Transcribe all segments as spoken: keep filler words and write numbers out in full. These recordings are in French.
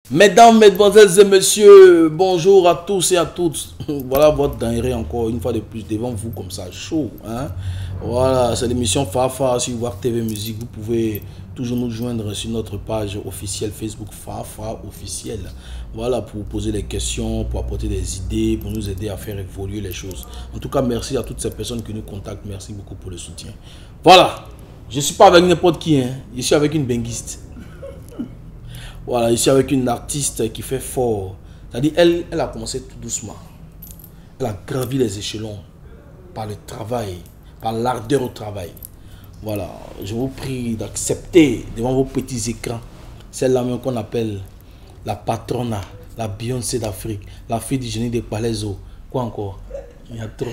Mesdames, mesdemoiselles et messieurs, bonjour à tous et à toutes. Voilà votre denrée encore une fois de plus devant vous comme ça, chaud. Hein? Voilà, c'est l'émission Fafa sur War T V Musique. Vous pouvez toujours nous joindre sur notre page officielle Facebook Fafa officielle. Voilà, pour vous poser des questions, pour apporter des idées, pour nous aider à faire évoluer les choses. En tout cas, merci à toutes ces personnes qui nous contactent. Merci beaucoup pour le soutien. Voilà, je ne suis pas avec n'importe qui, hein. Je suis avec une benguiste. Voilà, ici avec une artiste qui fait fort. C'est-à-dire, elle, elle a commencé tout doucement. Elle a gravi les échelons par le travail, par l'ardeur au travail. Voilà, je vous prie d'accepter devant vos petits écrans celle-là même qu'on appelle la patrona, la Beyoncé d'Afrique, la fille du génie des Palaiso. Quoi encore? Il y a trop.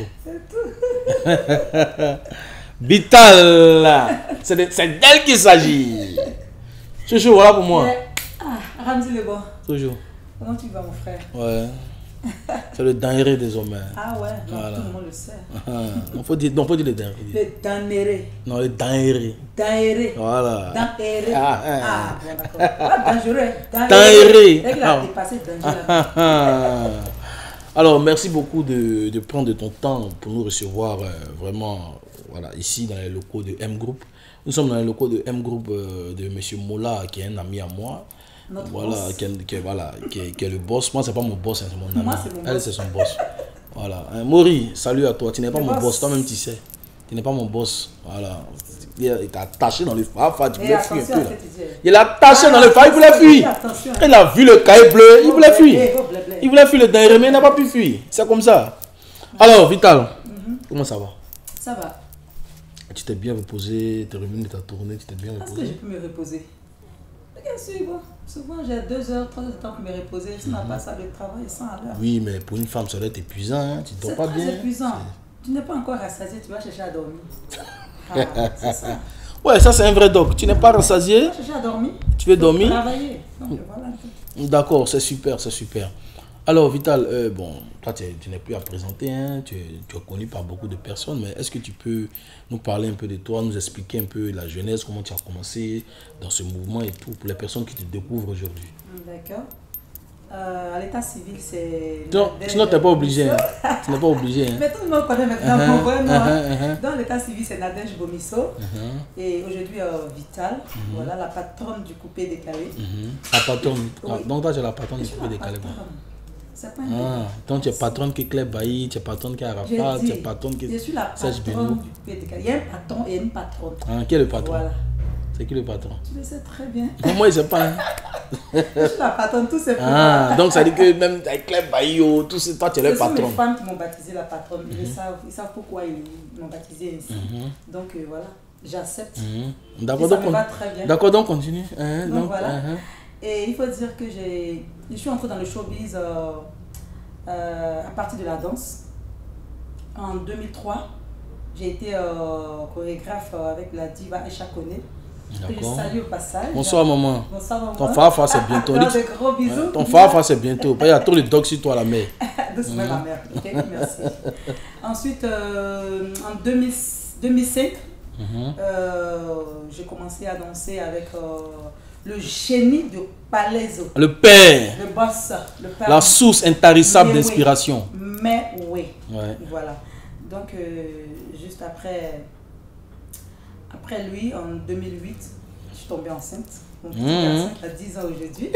Vital, c'est d'elle qu'il s'agit. Chouchou, voilà pour moi. Ah, Ramzi le bon. Toujours. Comment tu vas, mon frère? Ouais. C'est le denrée des hommes. Ah ouais, non, voilà. Tout le monde le sait. Il faut dire, non, faut dire le denrée. Le denrée. Non, le denrée. Denrée. Voilà. Denrée. Ah, Ah, ah. bon, d'accord. Ah, dangereux. Denrée. Dès qu'il a dépassé dangereux. Alors, merci beaucoup de, de prendre de ton temps pour nous recevoir euh, vraiment voilà, ici dans les locaux de M Group. Nous sommes dans les locaux de M Group euh, de M. Mola, qui est un ami à moi. Notre voilà, boss. qui est, qui est- voilà qui, est, qui est le boss. Moi, c'est pas mon boss, hein, c'est mon ami. Moi, c'est mon Elle, boss. c'est son boss. Voilà. Hein, Maury, salut à toi. Tu n'es pas Le mon boss. boss, toi-même tu sais. Tu n'es pas mon boss. Voilà. Il t'a attaché dans le fafa, tu Et voulais fuir un attention peu à là. ce que tu dis. Il l'a attaché Ah, dans le fafa, il voulait attention, fuir. attention. Il a vu le cahier bleu, il voulait Oh, fuir. blé, oh, blé, blé. Il voulait fuir le dernier, mais il n'a pas pu fuir. C'est comme ça. Alors, Vital, comment ça va? Ça va. Tu t'es bien reposé, tu es revenu de ta tournée, tu t'es bien Est-ce que j'ai reposé. pu me reposer? Bien sûr, bon. Souvent j'ai deux heures, trois heures de temps pour me reposer. Si on n'a pas ça, le travail est sans à l'heure. Oui, mais pour une femme, ça doit être épuisant, hein. Tu dors C'est pas très bien. épuisant. Tu n'es pas encore rassasié, tu vas chercher à dormir. Ah, c'est ça. Ouais, ça c'est un vrai doc. Tu n'es pas rassasié, Tu vas chercher à dormir. tu veux dormir. Travailler. Donc voilà. D'accord, c'est super, c'est super. Alors Vital, euh, bon, toi tu, es- tu n'es plus à présenter, hein, tu, es, tu es connu par beaucoup de personnes, mais est-ce que tu peux nous parler un peu de toi, nous expliquer un peu la jeunesse, comment tu as commencé dans ce mouvement et tout, pour les personnes qui te découvrent aujourd'hui. D'accord. Euh, à l'état civil, c'est. Non, sinon tu n'es pas obligé, hein. Tu n'es pas obligé. Hein. Mais tout le monde connaît maintenant Uh-huh, mon vrai nom. hein. uh-huh, uh-huh. Dans l'état civil, c'est Nadège Bomisso. Uh-huh, Et aujourd'hui, euh, Vital. Voilà, la patronne du coupé décalé. uh-huh. La patronne, Oui. donc toi tu es la patronne Je du suis coupé la décalé. patronne. C'est pas un Ah, donc tu es patronne qui est Claire Bailly, tu es patronne qui est J'ai Arafat, tu dit, es patronne qui je est suis la Serge patronne Benoît. du coupé décalé. Il y a un patron et une patronne. Ah, qui est le patron? Voilà. C'est qui le patron? Tu le sais très bien. Non, moi, je ne sais pas. Hein. Je suis la patronne, tout c'est pour Ah, moi. donc ça dit que même avec Claire Bailly, oh, tout ça, toi tu es Ce le sont patron. les femmes qui m'ont baptisé la patronne. Ils, savent, ils savent pourquoi ils m'ont baptisé ainsi. Donc euh, voilà, j'accepte. Mhm. Et D'accord, ça donc, me va on- très bien. d'accord, donc continue. Hein, Donc, donc, voilà. hein, Et il faut dire que j'ai, je suis entrée dans le showbiz euh, euh, à partir de la danse. En deux mille trois, j'ai été euh, chorégraphe euh, avec la diva Aïcha Koné, que je D'accord. salue au passage. Bonsoir maman. Bonsoir maman. Ton fafa c'est bientôt. Alors, de gros bisous. Ton fafa c'est bientôt. Il y a trop de dogs sur toi la mère. Doucement ma mère. Ok, merci. Ensuite, euh, en deux mille, deux mille cinq, Mhm. euh, j'ai commencé à danser avec euh, le génie de Palaiso, Le père, le boss, le père. la source intarissable Mais oui. d'inspiration. Mais oui. Ouais. Voilà. Donc, euh, juste après, après lui, en deux mille huit, je suis tombée enceinte. Mon petit Mhm. garçon qui a dix ans aujourd'hui.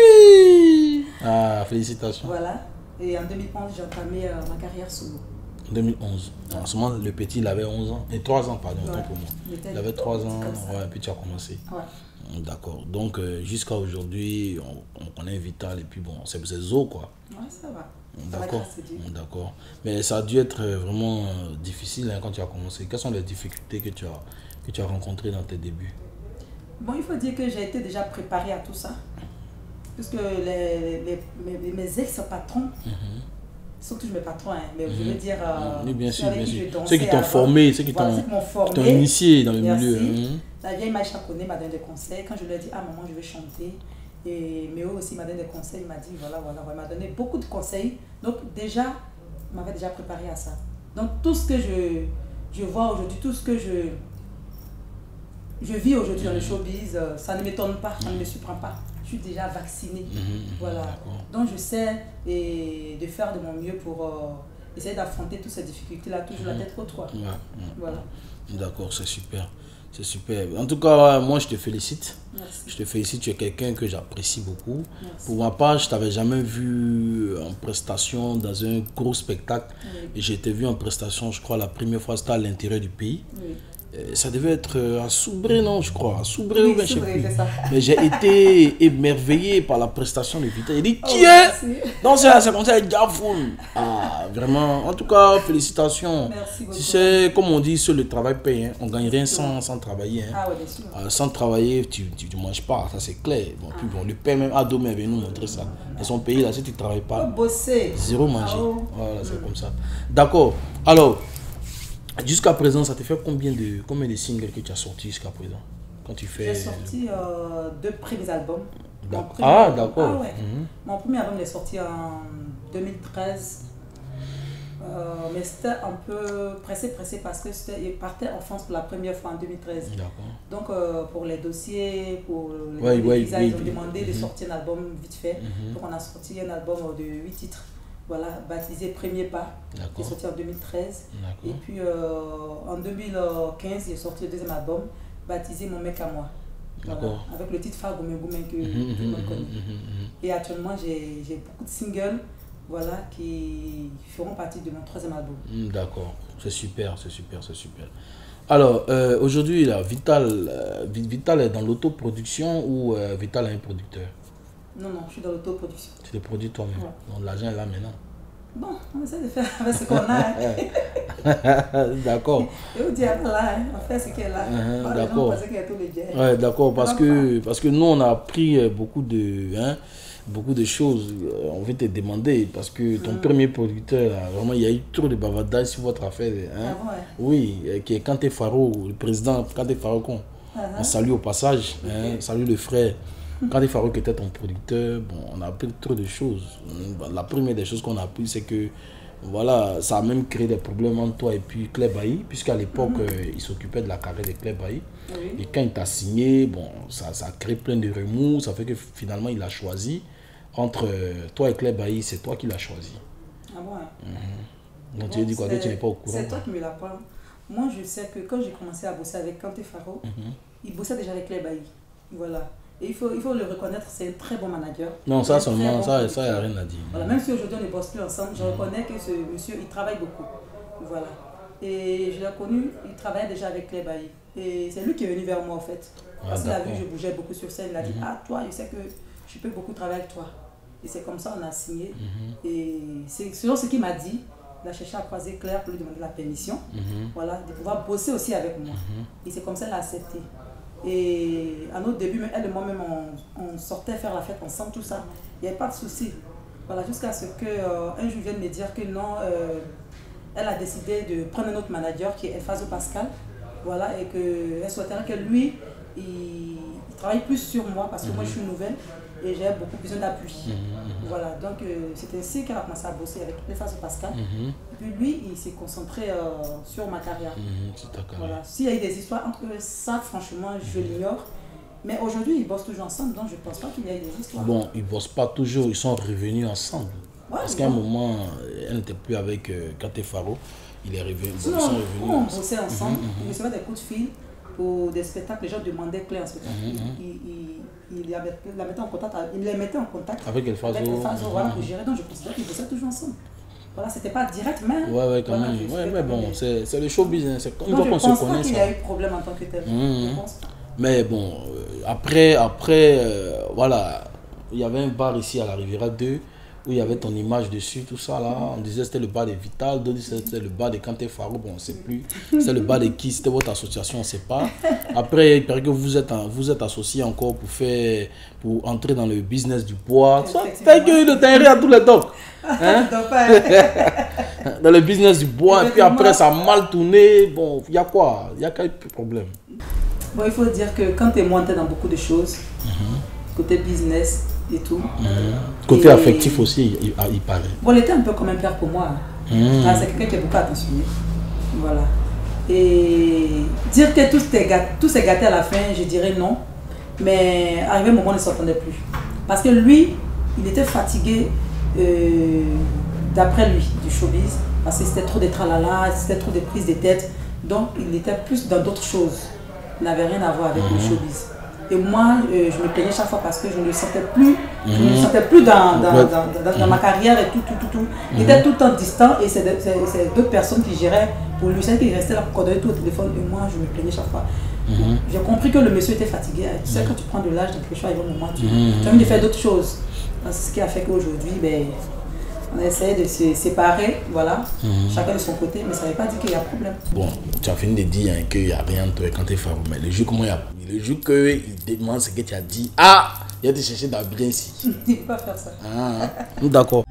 Ah, félicitations. Voilà. Et en deux mille onze, j'ai entamé euh, ma carrière solo. deux mille onze. En ce moment, le petit, il avait onze ans. Et trois ans, pardon, autant Ouais. pour moi. Il était Il avait trois tout ans, comme ça. ouais, puis tu as commencé. Ouais. D'accord. Donc, euh, jusqu'à aujourd'hui, on, on connaît Vital et puis bon, c'est c'est Zo, quoi. Ouais, ça va. Ça va, D'accord. grâce à Dieu. D'accord. Mais ça a dû être euh, vraiment euh, difficile hein, quand tu as commencé. Quelles sont les difficultés que tu as, que tu as rencontrées dans tes débuts? Bon, il faut dire que j'ai été déjà préparée à tout ça. Puisque les, les, mes, mes ex-patrons, sont toujours mes patrons, hein, mais je veux dire, euh, Oui, bien ceux sûr, avec bien qui sûr. je dansais Ceux qui t'ont avant. formé, ceux qui Voilà, t'ont ceux qui m'ont qui t'ont formé. initié dans le Merci. milieu. hein. La vieille Maïcha Koné m'a donné des conseils. Quand je lui ai dit, ah maman, je vais chanter. Et Méo aussi m'a donné des conseils. Il m'a dit, voilà, voilà, voilà. Il m'a donné beaucoup de conseils. Donc déjà, il m'avait déjà préparé à ça. Donc tout ce que je, je vois aujourd'hui, tout ce que je, je vis aujourd'hui dans le showbiz, euh, ça ne m'étonne pas, ça ne me surprend pas. Je je suis déjà vaccinée. Mmh, voilà. Donc je sais et de faire de mon mieux pour euh, essayer d'affronter toutes ces difficultés-là, toujours mmh. la tête haute. Ouais. Ouais. Voilà. D'accord, c'est super. C'est super. En tout cas, moi, je te félicite. Merci. Je te félicite. Tu es quelqu'un que j'apprécie beaucoup. Merci. Pour ma part, je ne t'avais jamais vu en prestation dans un gros spectacle. Oui. Et j'ai été vu en prestation, je crois, la première fois, c'était à l'intérieur du pays. Oui. Ça devait être à Soubré, non, je crois. À Soubré, oui, ou bien je sais plus. Ça. Mais j'ai été émerveillé par la prestation de Vital. Il dit, qui est Non, c'est comme ça, Gafoun. Ah, vraiment. En tout cas, félicitations. Merci beaucoup. Tu sais, comme on dit, sur le travail paye. Hein. On ne gagne rien sans, sans travailler. Hein. Ah, ouais, bien sûr. Ah, sans travailler, tu ne manges pas, ça c'est clair. Bon, ah. Puis bon, le père même Ado est venu nous montrer ça. Ils sont payés là, si tu ne travailles pas. Faut bosser. Zéro manger. Ah, oh. Voilà, c'est mmh. comme ça. D'accord. Alors. Jusqu'à présent, ça te fait combien de, combien de singles que tu as sortis jusqu'à présent quand tu fais... J'ai sorti euh, deux premiers albums. D'accord. Ah, d'accord. Ah, ouais. mm-hmm. Mon premier album est sorti en deux mille treize. Euh, mais c'était un peu pressé, pressé parce qu'il partait en France pour la première fois en deux mille treize. D'accord. Donc, euh, pour les dossiers, pour les ouais, ouais, visas, oui, ils ont oui, demandé oui. de sortir un album vite fait. Mm-hmm. Donc, on a sorti un album de huit titres. Voilà, baptisé Premier Pas, qui est sorti en deux mille treize. Et puis euh, en deux mille quinze, il est sorti le deuxième album, baptisé Mon mec à moi. Voilà, avec le titre Fagoumen Goumen que mmh, tout le monde connaît. Mmh, mmh. Et actuellement, j'ai beaucoup de singles voilà, qui feront partie de mon troisième album. Mmh, D'accord, c'est super, c'est super, c'est super. Alors, euh, aujourd'hui, là, Vital, euh, Vital est dans l'autoproduction ou euh, Vital est un producteur? Non, non, je suis dans l'autoproduction. Tu le produis toi-même. Ouais. Donc l'argent est là maintenant. Bon, on essaie de faire avec ce qu'on a. D'accord. Et on dit là, hein, on fait ce qu'elle a. Uh-huh, d'accord. Ouais, d'accord, parce que, parce que nous, on a appris beaucoup de, hein, beaucoup de choses. On veut te demander, parce que ton mm. premier producteur, là, vraiment, il y a eu trop de bavardage sur votre affaire. Hein. Ah ouais. Oui, qui est Kanté Faro, le président Kanté Farokon. Uh-huh. On salue au passage, okay. hein, salue le frère. Quand il Farouk était ton producteur, bon, on a appris trop de choses. La première des choses qu'on a appris, c'est que voilà, ça a même créé des problèmes entre toi et puis Claire Bailly, puisqu'à l'époque, mm-hmm. euh, il s'occupait de la carrière de Claire Bailly. Oui. Et quand il t'a signé, bon, ça, ça a créé plein de remous. Ça fait que finalement, il a choisi entre euh, toi et Claire Bailly, c'est toi qui l'as choisi. Ah bon? Mm-hmm. Donc bon, tu as dit quoi? Que tu n'es pas au courant? C'est toi qui me l'apprends. Moi, je sais que quand j'ai commencé à bosser avec Kanté Faro, mm-hmm. il bossait déjà avec Claire Bailly. Voilà. Et il faut, il faut le reconnaître, c'est un très bon manager. Non, ça seulement, bon ça, ça, il n'y a rien à dire. Voilà, même si aujourd'hui on ne bosse plus ensemble, je mmh. reconnais que ce monsieur, il travaille beaucoup. Voilà. Et je l'ai connu, il travaillait déjà avec Claire Bailly. Et c'est lui qui est venu vers moi en fait. Parce ah, qu'il a vu que je bougeais beaucoup sur scène, il a dit mmh. ah, toi, je sais que je peux beaucoup travailler avec toi. Et c'est comme ça qu'on a signé. Mmh. Et c'est selon ce qu'il m'a dit, il a cherché à croiser Claire pour lui demander la permission. Mmh. Voilà, de pouvoir bosser aussi avec moi. Mmh. Et c'est comme ça qu'elle a accepté. Et à notre début, elle et moi-même, on, on sortait faire la fête ensemble, tout ça. Il n'y avait pas de souci. Voilà, jusqu'à ce qu'un euh, jour vienne me dire que non, euh, elle a décidé de prendre un autre manager qui est Elfazo Pascal. Voilà, et qu'elle souhaiterait que lui, il, il travaille plus sur moi parce que mmh. moi je suis nouvelle et j'ai beaucoup besoin d'appui. Mmh. Voilà, donc euh, c'est ainsi qu'elle a commencé à bosser avec Elfazo Pascal. Mmh. Et puis lui, il s'est concentré euh, sur ma carrière. Mmh, voilà. S'il y a eu des histoires entre eux, ça franchement, je mmh. l'ignore. Mais aujourd'hui, ils bossent toujours ensemble, donc je ne pense pas qu'il y ait des histoires. Bon, ils ne bossent pas toujours, ils sont revenus ensemble. Ouais, parce qu'à un moment, elle n'était plus avec euh, Kanté Faro. Il est revenu. Sinon, bon, ils sont revenus. On bossait ensemble, mmh, mmh. ils recevaient des coups de fil pour des spectacles. Les gens demandaient Claire en spectacle. Mmh, mmh. Il, il, il, la mettait en contact, il les mettait en contact avec Elfazo. Avec Elfazo, mmh. voilà, pour gérer. Donc je considère qu'ils bossaient toujours ensemble. Voilà, c'était pas direct, mais. Ouais, ouais, quand voilà, même. Ouais, mais bon, c'est le show business. Une fois qu'on se connaît. Je pense pas qu'il y a eu problème en tant que tel. Mmh. Je pense pas. Mais bon, euh, après, après euh, voilà, il y avait un bar ici à la Riviera deux où il y avait ton image dessus, tout ça là. On disait c'était le bar de Vital, d'autres disaient c'était le bar de Kanté Faro, bon on ne sait plus. C'est le bar de qui, c'était votre association, on ne sait pas. Après, il paraît que vous êtes, vous êtes associés encore pour faire, pour entrer dans le business du bois. Ça fait que le terrain à tous les tocs. Hein? Dans le business du bois, et puis après ça a mal tourné. Bon, il y a quoi? Il y a quel problème? Bon, il faut dire que quand tu es monté dans beaucoup de choses, mm-hmm. côté business et tout. Mm-hmm. Côté et affectif aussi, il, il paraît. Bon, il était un peu comme un père pour moi. Mm-hmm. C'est quelqu'un qui est beaucoup attentionné. Voilà. Et dire que tout s'est gâté, gâté à la fin, je dirais non. Mais arrivé un moment, on ne s'entendait plus. Parce que lui, il était fatigué, euh, d'après lui, du showbiz. Parce que c'était trop de tralala, c'était trop de prises de tête. Donc, il était plus dans d'autres choses. Il n'avait rien à voir avec mmh. le showbiz. Et moi, euh, je me plaignais chaque fois parce que je ne le sentais plus. Mmh. Je ne le sentais plus dans, dans, dans, dans, dans mmh. ma carrière et tout, tout, tout, tout. Il mmh. était tout le temps distant et c'est d'autres personnes qui géraient pour lui. C'est qu'il restait là pour coordonner tout au téléphone et moi, je me plaignais chaque fois. Mmh. J'ai compris que le monsieur était fatigué. Tu sais, quand tu prends de l'âge, dans quelque chose, il y a un moment, tu, mmh. tu as envie de faire d'autres choses. C'est ce qui a fait qu'aujourd'hui, ben, on a essayé de se séparer, voilà, mmh. chacun de son côté, mais ça ne veut pas dire qu'il y a problème. Bon, tu as fini de dire hein, qu'il n'y a rien toi quand tu es femme, mais le jour comment il y a, le jour qu'il demande ce que tu as dit, ah, il a été chercher dans bien ici. Il ne peut pas faire ça. Ah, d'accord.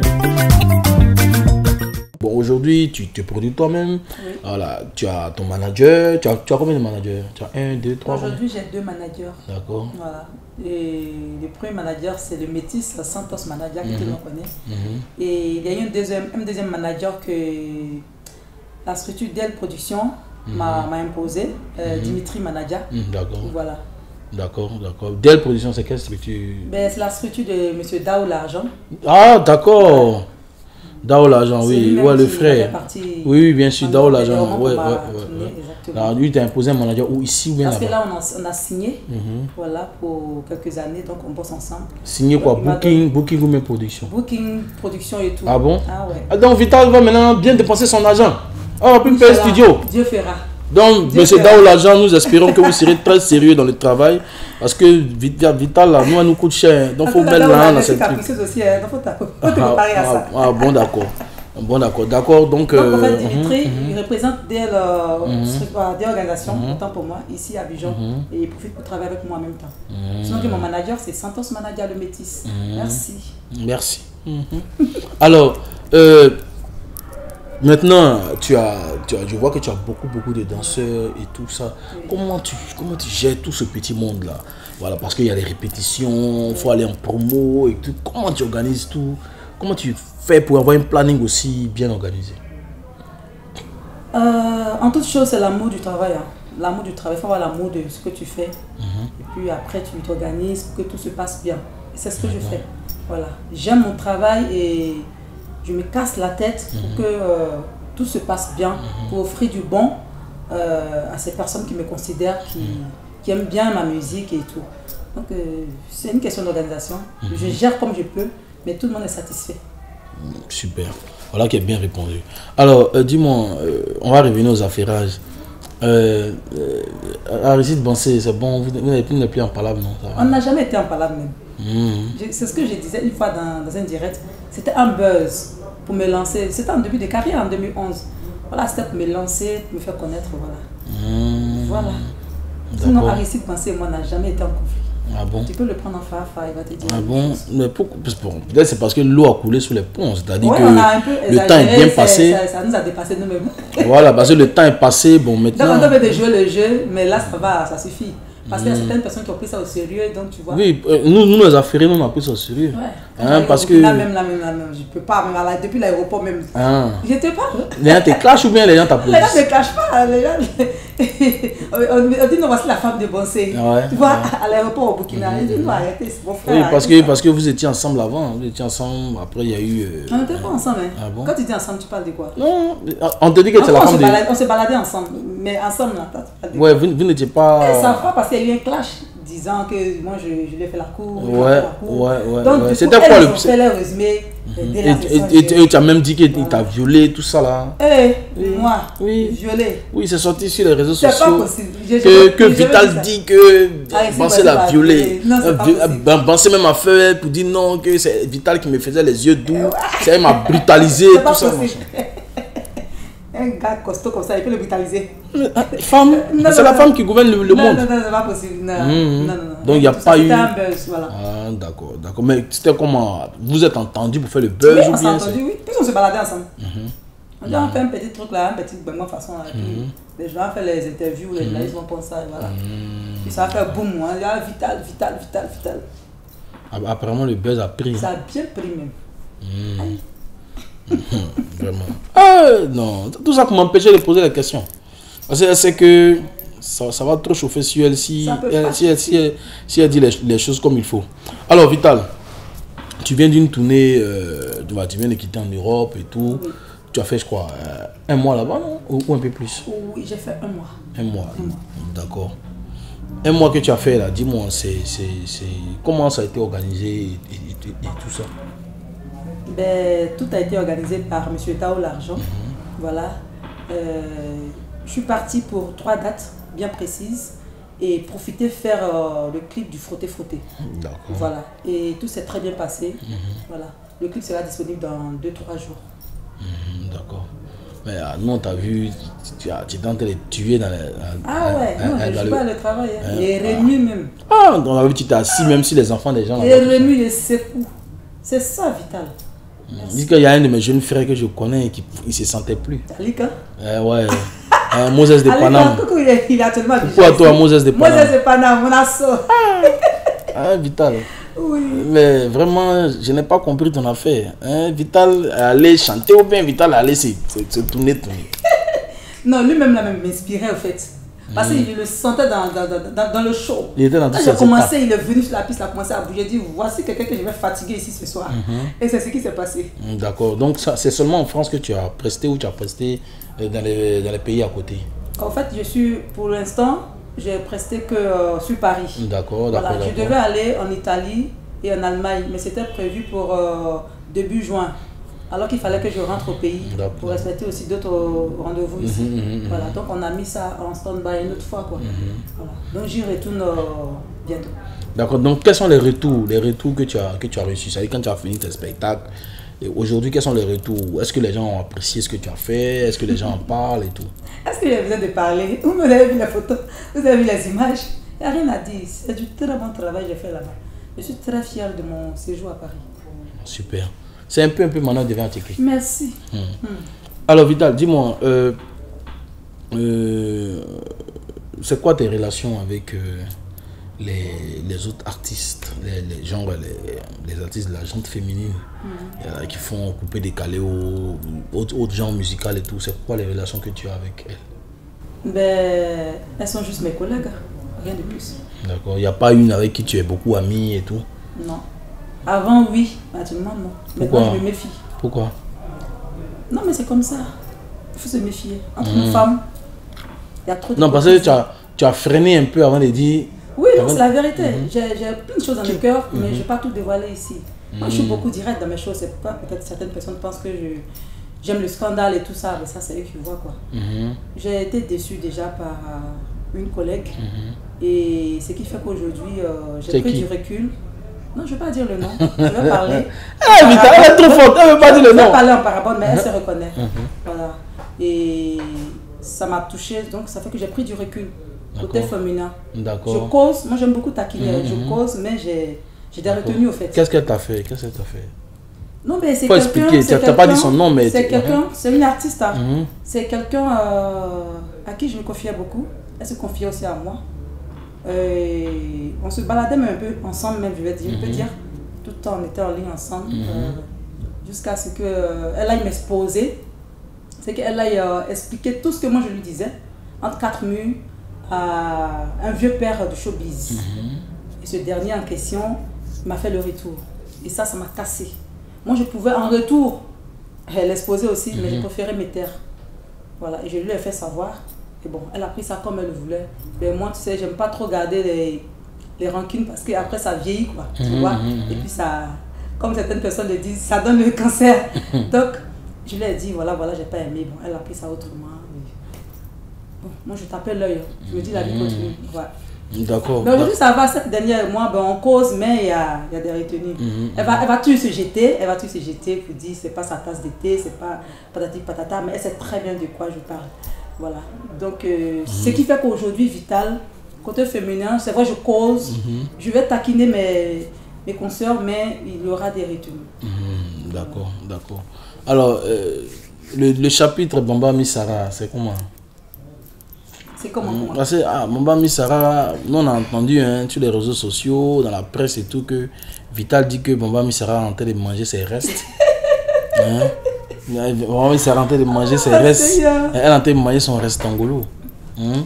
Bon, aujourd'hui, tu te produis toi-même. Oui. Voilà, tu as ton manager. Tu as, tu as combien de managers? Tu as un, deux, trois. Aujourd'hui, j'ai deux managers. D'accord. Voilà. Et le premier manager, c'est le métis Santos Manager, que Mm-hmm. tout le monde connaît. Mm-hmm. Et il y a eu un deuxième, un deuxième manager que la structure d'El Production m'a Mm-hmm. imposé, euh, Mm-hmm. Dimitri Manager. Mm, d'accord. Voilà. D'accord, d'accord. Dell Production, c'est quelle structure? Ben, c'est la structure de M. Dao L'Argent. Ah, d'accord. Dao L'Argent, oui. Ouais, le frère. Oui, oui, bien sûr, Dao L'Argent. Ouais, ouais, ouais, ouais. Alors, lui, tu as imposé un manager ou ici ou bien Parce là-bas? que là, on a, on a signé, mm-hmm. voilà, pour quelques années, donc on bosse ensemble. Signé quoi? Booking, Booking ou même production? Booking, production et tout. Ah bon? Ah ouais. Ah, donc Vital va maintenant bien dépenser son argent. Ah, plus P S Studio. Dieu fera. Donc, M. Dao L'Argent, nous espérons que vous serez très sérieux dans le travail. Parce que Vital, là, nous, elle nous coûte cher. Donc, il faut mettre l'argent dans cette truc. aussi, hein. Donc, faut te préparer à ça. Ah, bon, d'accord. Bon, d'accord. D'accord. Donc, donc euh, en fait, Dimitri, mm -hmm. il représente des, euh, mm -hmm. des organisations, mm -hmm. autant pour moi, ici à Abidjan. Mm -hmm. Et il profite pour travailler avec moi en même temps. Mm -hmm. Sinon, que mon manager, c'est Santos Manager le Métis. Mm -hmm. Merci. Merci. Mm -hmm. Alors, euh, maintenant, tu as, tu as, je vois que tu as beaucoup, beaucoup de danseurs et tout ça. Oui. Comment, tu, comment tu gères tout ce petit monde-là? Voilà, parce qu'il y a les répétitions, il faut aller en promo et tout. Comment tu organises tout? Comment tu fais pour avoir un planning aussi bien organisé? euh, En toute chose, c'est l'amour du travail. Hein. L'amour du travail, il faut avoir l'amour de ce que tu fais. Mm-hmm. Et puis après, tu t'organises pour que tout se passe bien. C'est ce que mm-hmm. je fais. Voilà. J'aime mon travail et je me casse la tête mm-hmm. pour que euh, tout se passe bien, mm-hmm. pour offrir du bon euh, à ces personnes qui me considèrent, qui, mm-hmm. qui aiment bien ma musique et tout. Donc, euh, c'est une question d'organisation. Mm-hmm. Je gère comme je peux, mais tout le monde est satisfait. Super. Voilà qui est bien répondu. Alors, euh, dis-moi, euh, on va revenir aux affairages. Euh, euh, Aristide Bansé, c'est bon, vous, vous n'êtes plus, plus en palabre, non? On n'a jamais été en palabre même. Mmh. C'est ce que je disais une fois dans, dans un direct. C'était un buzz pour me lancer. C'était en début de carrière, en deux mille onze. Voilà, c'était pour me lancer, pour me faire connaître. Voilà. Mmh. Voilà. Sinon, Aristide Bansé et moi, on n'a jamais été en conflit. Ah bon? Tu peux le prendre en fafa, il va te dire. Ah bon? Mais pourquoi? Bon, peut-être c'est parce que l'eau a coulé sous les ponts. C'est-à-dire ouais, que on a un peu le temps est bien passé. Ça, ça nous a dépassé nous-mêmes. Voilà, parce que le temps est passé. Bon, maintenant. Donc on devait de jouer le jeu, mais là ça va, ça suffit. Parce qu'il y a certaines personnes qui ont pris ça au sérieux, donc tu vois. Oui, nous, nous les affaires, nous on a pris ça au sérieux. Ouais. Hein, parce que. Là même, là même, là même, je peux pas, même là, depuis l'aéroport même. Ah. J'étais pas. Les gens te clashent ou bien les gens t'applaudissent? Les gens ne clashent pas. Les gens... on dit non, voici la femme de Bansé. Ouais, tu vois, ouais. à l'aéroport au Burkina, ils disent non, arrêtez, c'est mon frère. Oui, parce que, parce que vous étiez ensemble avant. Vous étiez ensemble, après il y a eu. Euh... On n'était pas ensemble. Hein. Ah bon? Quand tu dis ensemble, tu parles de quoi? Non, on te dit que c'est la femme de. Balade, on s'est baladé ensemble, mais ensemble là. Ouais, vous, vous n'étiez pas. Et ça va parce qu'il y a eu un clash. Disant que moi je, je lui ai fait la cour. Ouais, la cour. ouais, ouais. Donc, ouais. C'était quoi le. Fait leur résumé. Mm-hmm. Et, et, et tu as même dit qu'il t'a violé, tout ça là. Eh, oui. Moi, oui. Violé. Oui, c'est sorti sur les réseaux sociaux. C'est pas possible. Je, que je, que je, Vital je dit que Bansé l'a violé. Non, c'est pas possible. Bansé même a fait pour dire non, que c'est Vital qui me faisait les yeux doux. C'est elle m'a brutalisé, tout pas ça. Un gars costaud comme ça, il peut le brutaliser. Femme, c'est la femme qui gouverne le, le non, monde. Non, non, c'est pas possible. Non, mmh. non, non, non. Donc il n'y a tout pas ça, eu. Un buzz, voilà. Ah, d'accord, d'accord. Mais c'était comment? Vous êtes entendu pour faire le buzz oui, ou on bien? On s'est entendu, oui. Puis on se baladait ensemble. Mmh. On dit, on fait un petit truc là, un petit bonne façon. Là, puis mmh. les gens font les interviews, les gens ils vont penser ça, et voilà. Mmh. Puis ça a fait boum, hein. Il y a Vital, Vital, Vital, Vital. Apparemment, le buzz a pris. Ça a bien pris même. Mmh. Vraiment. Ah, non, tout ça pour m'empêcher de poser la question. Parce que c'est que ça, ça va trop chauffer sur elle si, elle, si, elle, elle, si, elle, si elle dit les, les choses comme il faut. Alors, Vital, tu viens d'une tournée, euh, tu viens de quitter en Europe et tout. Oui. Tu as fait, je crois, euh, un mois là-bas, non? Ou, ou un peu plus? Oui, j'ai fait un mois. Un mois, mois. D'accord. Un mois que tu as fait là, dis-moi, c'est, c'est, c'est, comment ça a été organisé et, et, et, et tout ça? Ben, tout a été organisé par M. Tao L'Argent. Mm-hmm. Voilà. Euh, je suis partie pour trois dates bien précises et profiter faire euh, le clip du Frotter Frotter. D'accord. Voilà. Et tout s'est très bien passé. Mm-hmm. Voilà. Le clip sera disponible dans deux trois jours. Mmh, d'accord. Mais ah, nous, on t'a vu, tu, tu es en train de tuer dans les... Ah ouais, hein, non, hein, je ne joue pas le travail. Hein. Hein, il est remu ah. même. Ah, on a vu, tu t'es assis même si les enfants des gens... Il est remu, il est secou. C'est ça, Vital. Mmh. Dis qu'il y a un de mes jeunes frères que je connais qui ne se sentait plus. Alika euh, Ouais. euh, Moses de Paname. Coucou, il est, il est actuellement... Pourquoi toi, Moses de Paname? Moses de Paname, mon asso. Ah, Vital. Oui. Mais vraiment, je n'ai pas compris ton affaire. Hein? Vital allait chanter ou bien Vital allait se, se, se tourner, tourner. Non, lui-même m'inspirait en fait. Parce mmh. qu'il le sentait dans, dans, dans, dans le show. Il était dans Quand j'ai commencé, il est venu sur la piste, il a commencé à bouger. J'ai dit, voici quelqu'un que je vais fatiguer ici ce soir. Mmh. Et c'est ce qui s'est passé. D'accord. Donc c'est seulement en France que tu as presté ou tu as presté dans les, dans les pays à côté? En fait, je suis pour l'instant... J'ai presté que euh, sur Paris. D'accord, d'accord. Voilà, je devais aller en Italie et en Allemagne, mais c'était prévu pour euh, début juin. Alors qu'il fallait que je rentre au pays pour respecter aussi d'autres rendez-vous ici. Mmh, mmh, voilà, donc on a mis ça en stand-by une autre fois. Quoi. Mmh. Voilà. Donc j'y retourne euh, bientôt. D'accord, donc quels sont les retours, les retours que tu as, que tu as reçus? C'est-à-dire quand tu as fini tes spectacles, aujourd'hui, quels sont les retours? Est-ce que les gens ont apprécié ce que tu as fait? Est-ce que les gens en parlent et tout? Est-ce qu'il y a besoin de parler? Vous avez vu les photos? Vous avez vu les images? Il n'y a rien à dire. C'est du très bon travail que j'ai fait là-bas. Je suis très fière de mon séjour à Paris. Super. C'est un peu un peu maintenant devant Antiquité. Merci. Hum. Hum. Alors Vital, dis-moi, euh, euh, c'est quoi tes relations avec... Euh, Les, les autres artistes, les, les, genre, les, les artistes de la gente féminine mmh. euh, qui font couper des caléos, autres, autres genres musicaux et tout, c'est quoi les relations que tu as avec elles? Ben, elles sont juste mes collègues, rien de plus. D'accord, il n'y a pas une avec qui tu es beaucoup amie et tout? Non. Avant, oui, actuellement, non. Pourquoi? Maintenant, je me méfie. Pourquoi? Non, mais c'est comme ça. Il faut se méfier. Entre mmh. une femme, il y a trop de... Non, parce que tu as, tu as freiné un peu avant de dire... Oui, non, c'est la vérité. Mm-hmm. J'ai plein de choses dans le cœur, mais mm-hmm. je ne vais pas tout dévoiler ici. Mm-hmm. Moi, je suis beaucoup direct dans mes choses. C'est pas peut-être certaines personnes pensent que j'aime le scandale et tout ça, mais ça, c'est eux qui voient quoi. Mm-hmm. J'ai été déçue déjà par une collègue, mm-hmm. et ce qui fait qu'aujourd'hui, euh, j'ai pris qui? du recul. Non, je ne vais pas dire le nom. Je vais parler. Ah, mais elle est trop forte. Elle ne veut pas dire le nom. Je vais parler en parabole, mais elle se reconnaît. Mm-hmm. Voilà. Et ça m'a touchée, donc ça fait que j'ai pris du recul. Côté féminin. D'accord. Je cause, moi j'aime beaucoup taquiner, mmh, je cause, mais j'ai des retenues au fait. Qu'est-ce qu'elle t'a fait? Qu'est-ce qu'elle t'a fait? Non, mais c'est quelqu'un. Faut expliquer, tu n'as pas dit son nom, mais. C'est quelqu'un, c'est une artiste. Hein. Mmh. C'est quelqu'un euh, à qui je me confiais beaucoup. Elle se confiait aussi à moi. Euh, on se baladait même un peu ensemble, même, je vais dire, mmh. je peux dire. Tout le temps, on était en ligne ensemble. Mmh. Euh, Jusqu'à ce qu'elle euh, aille m'exposer. C'est qu'elle aille euh, expliquer tout ce que moi je lui disais, entre quatre murs. À un vieux père de showbiz. Mm-hmm. Et ce dernier en question m'a fait le retour. Et ça, ça m'a cassé. Moi, je pouvais en retour l'exposer aussi, mm-hmm. mais j'ai préféré me taire. Voilà, et je lui ai fait savoir. Et bon, elle a pris ça comme elle le voulait. Mais moi, tu sais, j'aime pas trop garder les, les rancunes parce qu'après, ça vieillit, quoi. Tu mm-hmm. vois. Et puis, ça, comme certaines personnes le disent, ça donne le cancer. Donc, je lui ai dit, voilà, voilà, j'ai pas aimé. Bon, elle a pris ça autrement. Bon, moi je t'appelle l'œil, je me dis la vie continue. Ouais. D'accord. Mais aujourd'hui ça va, cette dernière mois, ben, on cause, mais il y a, y a des retenues. Mm-hmm. Elle va, elle va tout se jeter, elle va tout se jeter pour dire c'est pas sa tasse d'été, c'est pas patati patata, mais elle sait très bien de quoi je parle. Voilà. Donc, euh, mm-hmm. ce qui fait qu'aujourd'hui, Vital, côté féminin, c'est vrai, je cause, mm-hmm. je vais taquiner mes, mes consoeurs, mais il y aura des retenues. Mm-hmm. D'accord, d'accord. Alors, euh, le, le chapitre Bamba Missara, c'est comment? C'est comment, comment? Parce que ah, Bamba Missara, nous on a entendu hein, sur les réseaux sociaux, dans la presse et tout, que Vital dit que Bamba Missara est en train de manger ses restes. hein? Bamba Missara est en train de manger ses restes. Elle est en train de manger son reste angolo. Hein?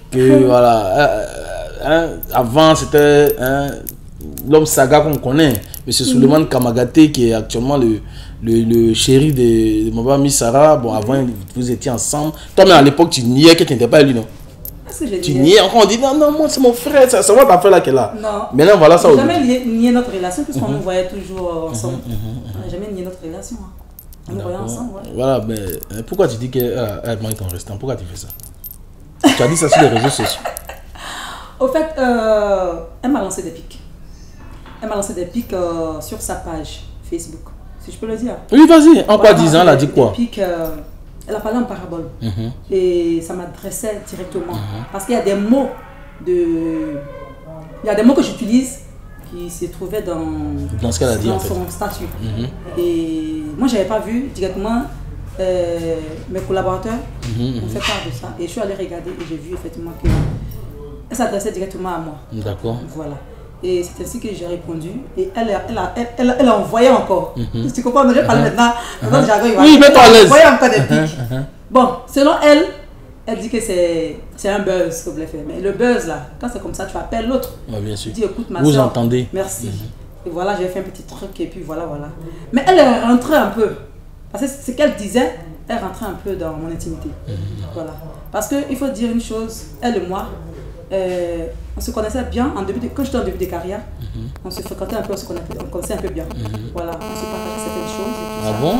que voilà, euh, hein, avant c'était hein, l'homme saga qu'on connaît, M. Souleymane Kamagaté, qui est actuellement le, le, le chéri de, de Mama Missara. Bon, avant, vous étiez ensemble. Toi-même, à l'époque, tu niais que tu n'étais pas lui, non? Est-ce que j'ai Tu nié? niais encore, on dit non, non, moi, c'est mon frère, c'est votre affaire là qu'elle est là. Non. Maintenant, voilà ça. On n'a jamais nié, nié notre relation, puisqu'on Mhm. nous voyait toujours ensemble. Mhm, mhm, On n'a jamais nié notre relation. Hein. On nous voyait ensemble, ouais. Voilà, mais euh, pourquoi tu dis qu'elle a elle manque ton restant? Pourquoi tu fais ça? Tu as dit ça sur les réseaux sociaux. Au fait, euh, elle m'a lancé des pics. Elle m'a lancé des pics euh, sur sa page Facebook, si je peux le dire. Oui, vas-y. En quoi Voilà, dix ans, elle a des- dit quoi? des pics, euh, elle a parlé en parabole. Mhm. Et ça m'adressait directement. Mhm. Parce qu'il y a des mots de... Il y a des mots que j'utilise qui se trouvaient dans, Dans ce qu'elle a dit, dans en fait. son statut. Mhm. Et moi, je n'avais pas vu directement euh, mes collaborateurs Mhm, ont mhm. fait part de ça. Et je suis allée regarder et j'ai vu effectivement que elle s'adressait directement à moi. D'accord. Voilà. Et c'est ainsi que j'ai répondu. Et elle, a- elle, a, elle, elle, elle a envoyé encore. Mhm. Tu comprends? Je parle maintenant. maintenant jargon, il va- Oui, mets-toi à elle a l'aise. envoyé encore des pics. Mhm, mhm. Bon, selon elle, elle dit que c'est c'est un buzz que vous voulez faire. Mais le buzz là, quand c'est comme ça, tu appelles l'autre. Ouais, bien Tu sûr. dis écoute ma Vous soeur, entendez. merci. Et voilà, j'ai fait un petit truc et puis voilà, voilà. Mais elle est rentrée un peu. Parce que ce qu'elle disait, elle rentrait un peu dans mon intimité. Voilà. Parce qu'il faut dire une chose, elle et moi, euh, on se connaissait bien en début de, quand j'étais en début de carrière. On se fréquentait un peu, on se connaissait, on connaissait un peu bien. Voilà, on se partageait certaines choses. Et tout Ah ça. bon?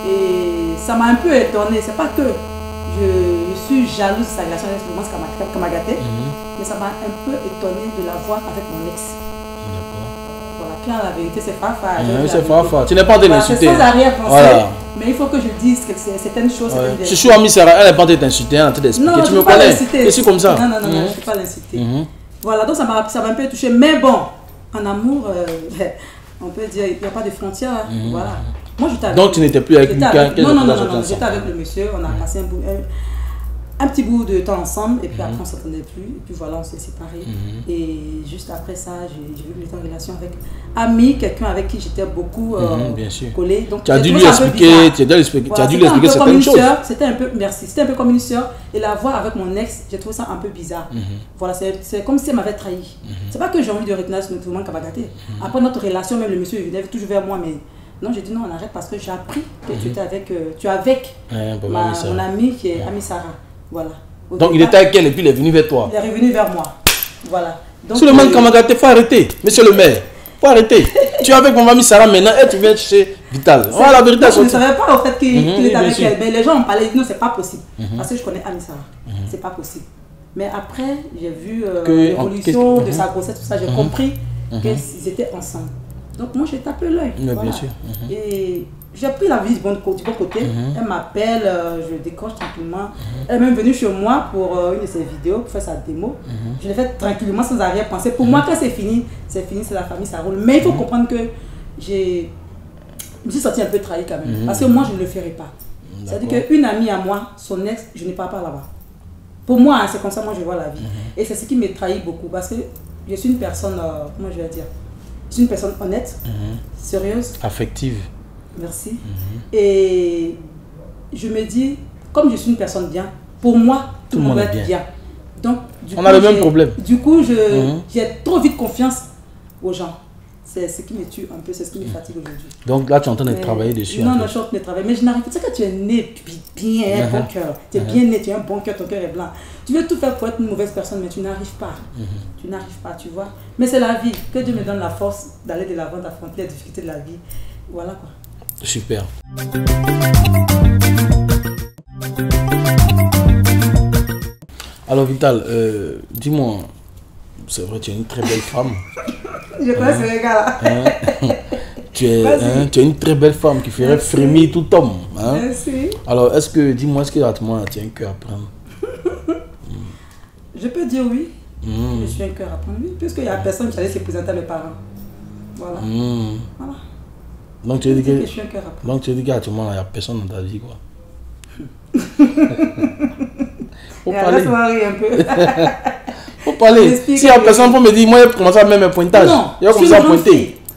Et ça m'a un peu étonnée. C'est pas que je, je suis jalouse de sa relation avec Souleymane Kamagaté, Mhm. mais ça m'a un peu étonnée de la voir avec mon ex. D'accord. Voilà, quand la vérité c'est Fafa. Mhm, c'est Fafa. Tu n'es pas en train Voilà, d'insulter. c'est sans arrière-pensée. Voilà. Mais il faut que je dise que c'est certaines choses. Ouais. certaines Je suis ami Sarah, elle n'est pas en train d'insulter, elle est en train Non, d'expliquer. je Tu ne me peux pas connais. l'inciter. Je suis comme ça. Non, non, non, non, Mhm. je ne peux pas l'inciter. Mhm. Voilà, donc ça m'a ça m'a un peu touché. Mais bon, en amour, euh, on peut dire il n'y a pas de frontières. hein. Mhm. Voilà. Moi, j'étais avec Donc tu n'étais plus avec j'étais lui avec- quand quelle Non, non, non, relation non, non, ensemble? j'étais avec le monsieur, on a passé un, bout, un, un petit bout de temps ensemble et puis après on ne s'entendait plus. Et puis voilà, on s'est séparés. Mhm. Et juste après ça, j'ai j'ai vu que j'étais en relation avec ami, quelqu'un avec qui j'étais beaucoup euh, Mhm, bien sûr. collée. Donc, Tu as j'ai dû trouvé lui ça un peu expliquer, bizarre. tu as dû lui expliquer, tu as Voilà, dû lui c'était un expliquer peu comme certaines une choses. sœur, c'était un peu, merci, c'était un peu comme une sœur. Et la voir avec mon ex, j'ai trouvé ça un peu bizarre. Mhm. Voilà, c'est c'est comme si elle m'avait trahi. C'est pas que j'ai envie de retenir ce Souleymane Kamagaté. Après notre relation, même le monsieur il venait toujours vers moi, mais non, j'ai dit non, on arrête parce que j'ai appris que tu étais avec, euh, tu es avec Ouais, bah, ma, oui, ça. mon ami qui est Ami Sarah. Voilà. Au Donc il départ, était avec elle et puis il est venu vers toi. il est revenu vers moi. Voilà. Donc, Souleymane euh, Kamagaté, il faut arrêter. Monsieur le maire, il faut arrêter. Tu es avec mon mamie Sarah maintenant et tu viens chez Vital. Voilà la vérité. Moi, à je ne sortir. savais pas au fait qu'il Mhm, qu'il oui, était avec bien sûr. elle. Mais les gens ont parlé, ils disent non, c'est pas possible. Parce que je connais Ami Sarah. C'est pas possible. Mais après, j'ai vu euh, Que- l'évolution qu'est-ce- de Mhm. sa grossesse, tout ça, j'ai compris qu'ils étaient ensemble. Donc moi, j'ai tapé l'œil. Oui, bien Voilà. sûr. Mhm. Et j'ai pris la vie du bon, du bon côté. Elle m'appelle, euh, je décroche tranquillement. Elle est même venue chez moi pour euh, une de ses vidéos, pour faire sa démo. Je l'ai fait tranquillement, sans arrière-pensée. Pour moi, quand c'est fini, c'est fini, c'est la famille, ça roule. Mais il faut comprendre que j'ai... Je me suis sentie un peu trahie quand même. Parce que moi, je ne le ferai pas. C'est-à-dire D'accord. qu'une amie à moi, son ex, je ne pars pas là-bas. Pour moi, hein, c'est comme ça moi je vois la vie. Et c'est ce qui me trahit beaucoup. Parce que je suis une personne, euh, comment je vais dire, je suis une personne honnête, sérieuse, Affective. merci. Et je me dis, comme je suis une personne bien, pour moi, tout, le monde doit être bien. Donc, du On coup, a le même j'ai- problème. Du coup, je- Mhm. j'ai trop vite confiance aux gens. C'est ce qui me tue un peu, c'est ce qui me fatigue aujourd'hui. Donc là, tu es en train de Mais- travailler dessus. Non, un non, peu. je suis en train de travailler. Mais je n'arrive pas. Tu sais que tu es né bi- bien, un bon cœur. Tu es bien né, tu as un bon cœur, ton cœur est blanc. Tu veux tout faire pour être une mauvaise personne, mais tu n'arrives pas. Tu n'arrives pas, tu vois. Mais c'est la vie. Que Dieu me donne la force d'aller de l'avant, d'affronter les difficultés de la vie. Voilà quoi. Super. Alors Vital, euh, dis-moi, c'est vrai, tu es une très belle femme. Je connais ce gars-là. Hein? tu, es, Vas-y. hein, tu es une très belle femme qui ferait Merci. frémir tout homme. Hein? Merci. Alors, est-ce que, dis-moi, est-ce que à tout moment, tu as un cœur à prendre? Je peux dire oui. Mmh. Je suis un cœur à prendre, oui. Puisqu'il n'y a personne qui allait se présenter à mes parents. Voilà. Mmh. Voilà. Donc, tu as dit Je dis que, que je suis un cœur à prendre. donc, tu as dit qu'à tout moment, il n'y a personne dans ta vie, quoi. Faut Et parler. laisse-moi rire un peu. Faut parler. J'explique Si il n'y a que- personne, faut me dire, moi, il commence à mettre un pointage. Non, Il va je suis commencer à une grande pointer. fille.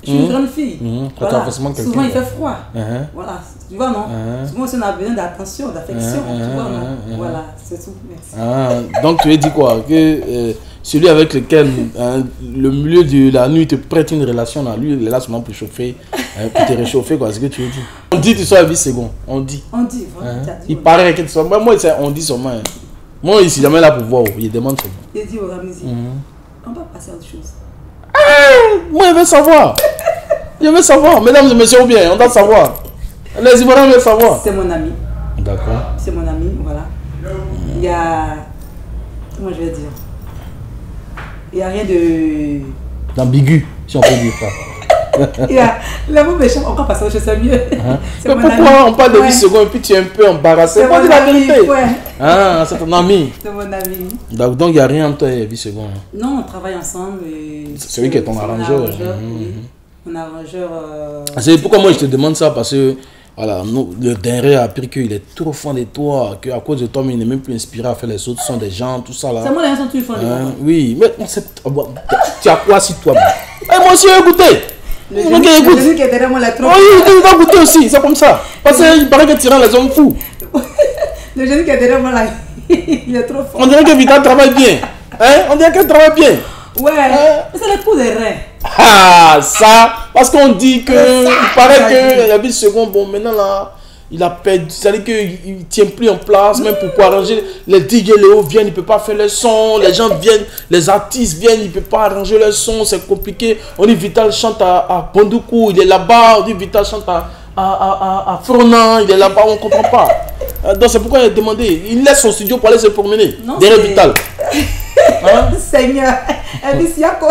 Je suis une Mmh. grande fille. Mmh. Voilà. Souvent, Souvent, il fait froid. Uh-huh. Voilà. Tu vois, non? Uh-huh. Souvent, si on a besoin d'attention, d'affection, Uh-huh. tu vois, non? Uh-huh. Voilà, c'est tout. Merci. Ah, donc tu veux dire quoi? Que euh, celui avec lequel hein, le milieu de la nuit te prête une relation, là, lui, il est là seulement pour chauffer, hein, pour te réchauffer, quoi, c'est ce que tu veux dire. On dit que tu sois vice second, on dit. On dit, voilà. Hein? Tu as dit, Il on paraît que tu sois. Moi, moi, c'est- on dit seulement. Hein. Moi, il n'est jamais là pour voir, il demande seulement. dit. Il dit au Ramzi, Mhm. on va passer à autre chose. Moi, je veux savoir. Je veux savoir, mesdames et messieurs, ou bien, on doit savoir. Les Ivoiriens veulent savoir. C'est mon ami. D'accord. C'est mon ami, voilà. Il y a. Comment je vais dire? Il n'y a rien de. D'ambigu, si on peut dire ça. Il y a. L'amour méchant, encore passer à autre chose, c'est mieux. Hein? C'est Mais mon pourquoi ami. on parle de Ouais. huit secondes et puis tu es un peu embarrassé? C'est Pas mon dire la ami, vérité. ouais. Ah, c'est ton ami. C'est mon ami. Donc, donc il n'y a rien entre toi et huit secondes. Non, on travaille ensemble. et C'est lui qui est ton mon arrangeur. arrangeur, Mhm. oui. Mon arrangeur. euh, C'est pourquoi moi je te demande ça, parce que voilà, nous, le dernier a appris qu'il est trop fan de toi, qu'à cause de toi, mais il n'est même plus inspiré à faire les autres sons des gens, tout ça là. C'est moi la chanson que tu fais. Hein, oui, mais on sait- oh, bon, tu as quoi si toi? Eh, moi aussi, écoutez! Le Ok, génie le écoute. génie qui est derrière moi, la trop. Oh, il il va goûter aussi, c'est comme ça. Parce qu'il paraît que tu rends les hommes fous. Le génie qui est derrière moi, là, il est trop fort. On dirait que Vital travaille bien. Hein? On dirait qu'elle travaille bien. Ouais, c'est le coup des reins. Ah, ça, parce qu'on dit que, Ça, il paraît ça que, dit. il y a huit secondes, bon, maintenant là, il a perdu, c'est-à-dire qu'il ne tient plus en place, même pour pouvoir arranger, les D J Léo viennent, il ne peut pas faire le son, les gens viennent, les artistes viennent, il ne peut pas arranger le son, c'est compliqué. On dit Vital chante à, à Bondoukou, il est là-bas, on dit Vital chante à, à, à, à, à Fronan, il est là-bas, on ne comprend pas. Euh, Donc c'est pourquoi il a demandé, il laisse son studio pour aller se promener, Non, derrière c'est- Vital. Hein? Seigneur, elle dit Siako.